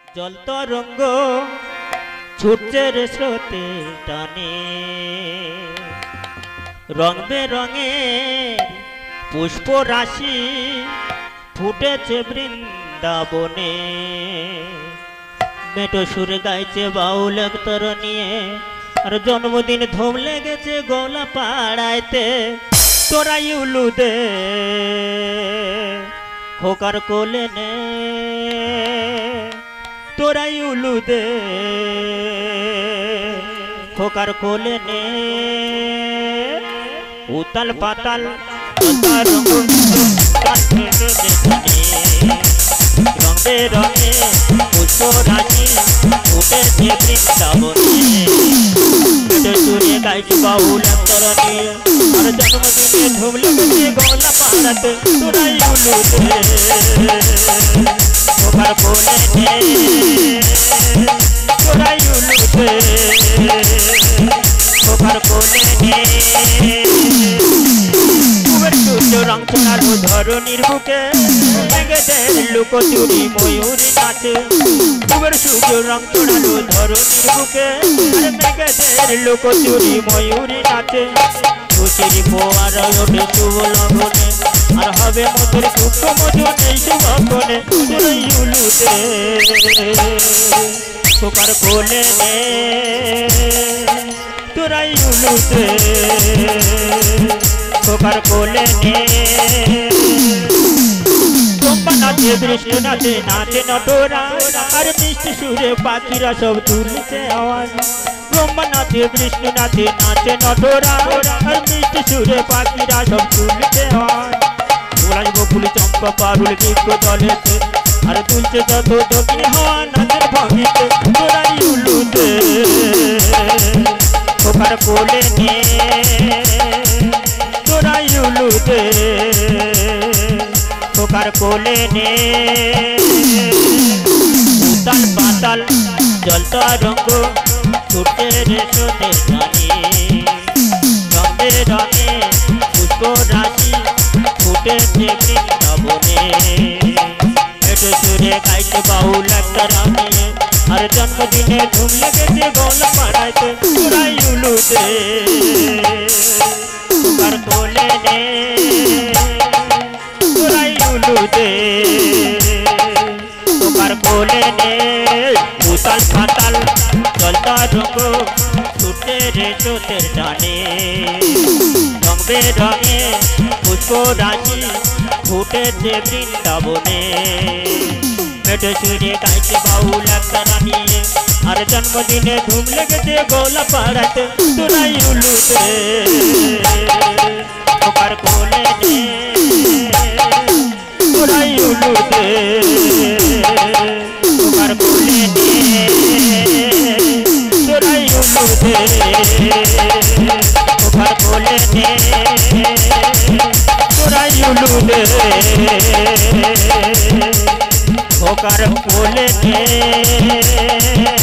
জল তরঙ্গ ছুটছে রে স্রোতে টানে, রং বেরঙে পুষ্প রাশি ফুটেছে বৃন্দাবনে। মেটো সুরে গাইছে বাউল একতর নিয়ে, আর জন্মদিন ধুম লেগেছে গোলা পাড়াইতে। তোরাই উলু দে খোকার কোলে নে, তোরাই উলু দে খোকার কোলে নে। উতাল পাতাল রং বেরঙে পুষ্প রাশি উঠেছে বৃন্দাবনে। সুরে গাইছি বাউল অন্তর নিয়ে, আর জন্মদিনে ধুম লেগেছে গোলা পাড়াতে। তোরাই উলু দে খোকার কোলে নে, তোরাই উলু দে খোকার কোলে নে। রং চড়ালো ধরণীর বুকে, মেঘেদের লুকোচুরি ময়ূরী নাচে। কুবের সূর্য রং চড়ালো ধরণীর বুকে, মেঘেদের লুকোচুরি ময়ূরী নাচে। খুশির ফোয়ার ওঠে শুভ লগনে, আর হবে মধুর দুঃখ মধুর এই শুভক্ষণে। তোরাই উলু দে খোকার কোলে নে, তোরাই উলু দে খোকার কোলে নে। চম্পা নাচে বৃষ্টি নাচে নাচে নটরা, আর মিষ্টি সুরে পাখিরা সব তুলছে আওয়াজ। ব্রহ্মা নাচে বৃষ্টি নাচে নাচে নটরা, আর মিষ্টি সুরে পাখিরা সব তুলছে আওয়াজ। গোলাজ বকুল চম্পা পারুল দিগ্গ দলেতে, আর তুলছে যত দক্ষিণ হওয়া নাচের ভঙ্গিতে। তোরাই উলু দে খোকার কোলে নে, তোরাই উলু দে খোকার কোলে নে। উতাল পাতাল জল তরঙ্গ ছুটে রে স্রোতের টানে, রং বেরঙে পুষ্প রাশি ফুটেছে বৃন্দাবনে। মেটো সুরে গাইছে বাউল একতর নিয়ে, আর জন্মদিনে ধুম লেগেছে গোলা পাড়াইতে। তোরাই উলু দে খোকার কোলে নে, তোরাই উলু দে খোকার কোলে নে। উতাল পাতাল জল তরঙ্গ ছুটে রে স্রোতের টানে, রং বেরঙে পুষ্প রাশি ফুটেছে বৃন্দাবনে। মেটো সুরে গাইছে বাউল একতর নিয়ে, আর জন্মদিনে ধুম লেগেছে গোলা পাড়াতে। তোরাই উলু দে খোকার কোলে নে, তোরাই উলু দে খোকার কোলে নে, তোরাই উলু দে খোকার কোলে নে, তোরাই উলু দে খোকার কোলে নে।